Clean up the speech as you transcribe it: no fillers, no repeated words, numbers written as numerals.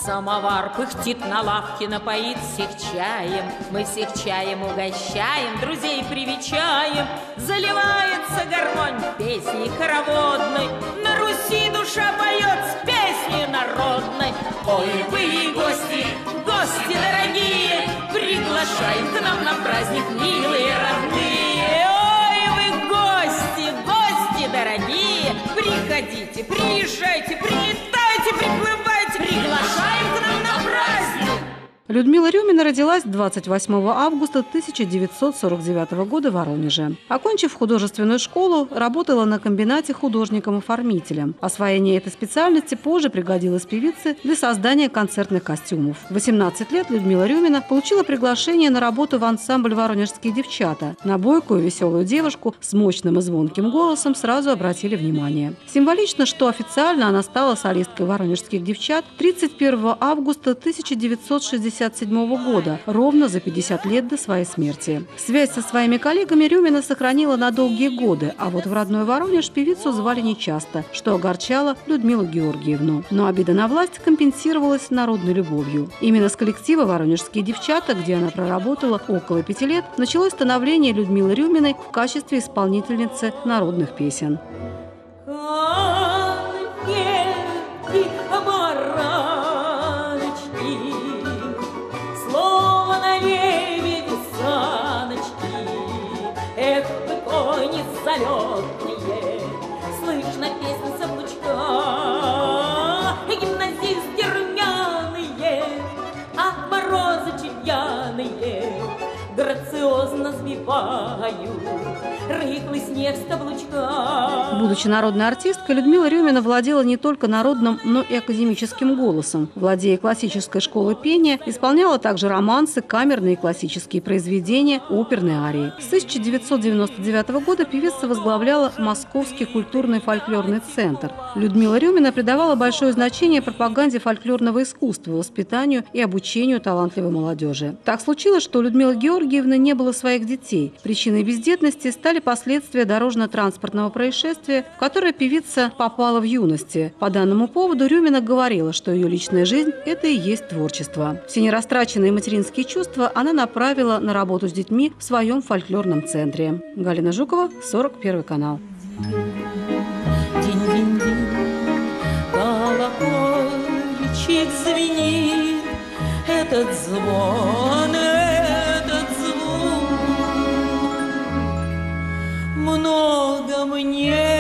Самовар пыхтит на лавке, напоит всех чаем. Мы всех чаем угощаем, друзей привечаем. Заливается гармонь песней хороводной. На Руси душа поет с песней народной. Ой, вы гости, гости дорогие, приглашаем к нам на праздник, милые родные. Ой, вы гости, гости дорогие, приходите, приезжайте, прилетайте, приплывайте, приглашаем к нам на праздник. Людмила Рюмина родилась 28 августа 1949 года в Воронеже. Окончив художественную школу, работала на комбинате художником-оформителем. Освоение этой специальности позже пригодилось певице для создания концертных костюмов. В 18 лет Людмила Рюмина получила приглашение на работу в ансамбль «Воронежские девчата». На бойкую веселую девушку с мощным и звонким голосом сразу обратили внимание. Символично, что официально она стала солисткой «Воронежских девчат» 31 августа 1967 года, ровно за 50 лет до своей смерти. Связь со своими коллегами Рюмина сохранила на долгие годы, а вот в родной Воронеж певицу звали нечасто, что огорчало Людмилу Георгиевну. Но обида на власть компенсировалась народной любовью. Именно с коллектива «Воронежские девчата», где она проработала около 5 лет, началось становление Людмилы Рюминой в качестве исполнительницы народных песен. Залетные, слышно песни соблучка, гимназисты румяные, а морозы чудяные грациозно сбивают рыхлый снег с каблучка. Будучи народной артисткой, Людмила Рюмина владела не только народным, но и академическим голосом. Владея классической школой пения, исполняла также романсы, камерные и классические произведения, оперные арии. С 1999 года певица возглавляла Московский культурный фольклорный центр. Людмила Рюмина придавала большое значение пропаганде фольклорного искусства, воспитанию и обучению талантливой молодежи. Так случилось, что у Людмилы Георгиевны не было своих детей. Причиной бездетности стали последствия дорожно-транспортного происшествия, в которое певица попала в юности. По данному поводу Рюмина говорила, что ее личная жизнь – это и есть творчество. Все нерастраченные материнские чувства она направила на работу с детьми в своем фольклорном центре. Галина Жукова, 41 канал. Колокольчик звенит, этот звон, много мне